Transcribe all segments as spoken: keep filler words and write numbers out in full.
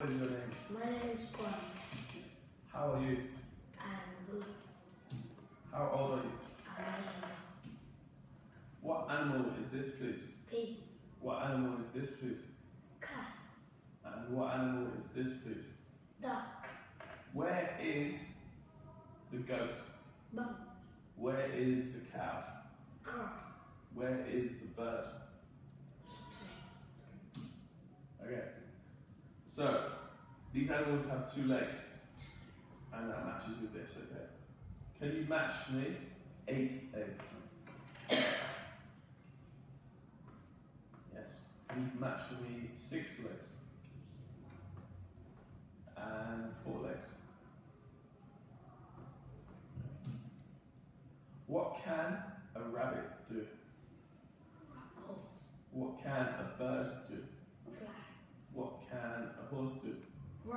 What is your name? My name is Quân. How are you? I'm good. How old are you? I'm nine. What animal is this, please? Pig. What animal is this, please? Cat. And what animal is this, please? Duck. Where is the goat? Bug. Where is the cow? Crow. Where is the bird? String. Okay. So, these animals have two legs, and that matches with this, okay? Can you match me eight eggs? Yes. Can you match for me six legs? And four legs. What can a rabbit do? Hold. What can a bird do? Fly. What can a horse do? Run.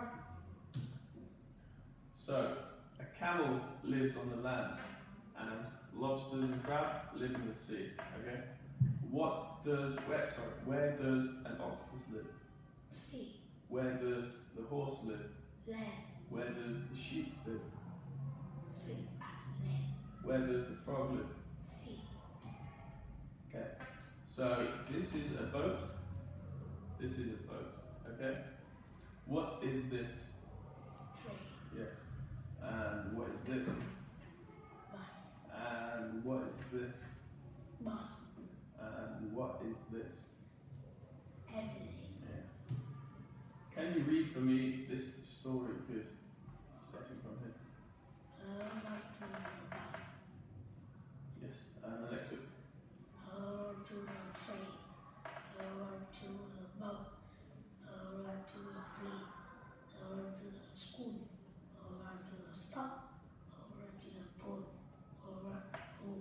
So, a camel lives on the land, and lobsters and crab live in the sea. Okay. What does where sorry where does an octopus live? Sea. Where does the horse live? Land. Where does the sheep live? Sea. Land. Where does the frog live? Sea. Okay. So this is a boat. This is a boat. Okay. What is this? Train. Yes. And what is this? Bike. And what is this? Bus. And what is this? Everything. Yes. Can you read for me this story, please? Starting from here. Hold to the bus. Yes. And the next bit. Hold to the train. Hold to the boat. Hold to the fleet. Hold to the school. Hold to the stop. Hold to the pole. Hold to pool.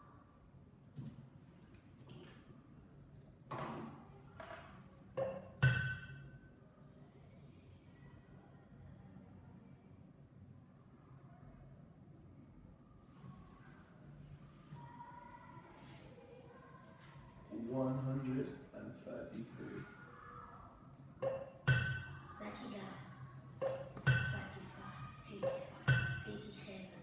One hundred and thirty-three. thirty-nine, thirty-five, fifty-five, fifty-seven,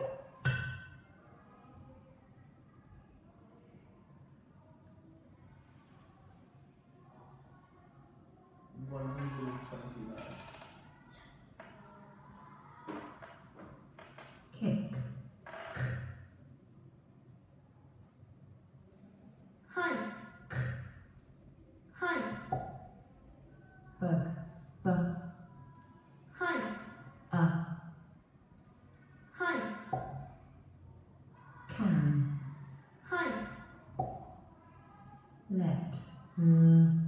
One hundred and twenty-nine. Kick. Hi. Hi. Bug. Bug. Hi. A. Hi. Can. Hi. Let. L.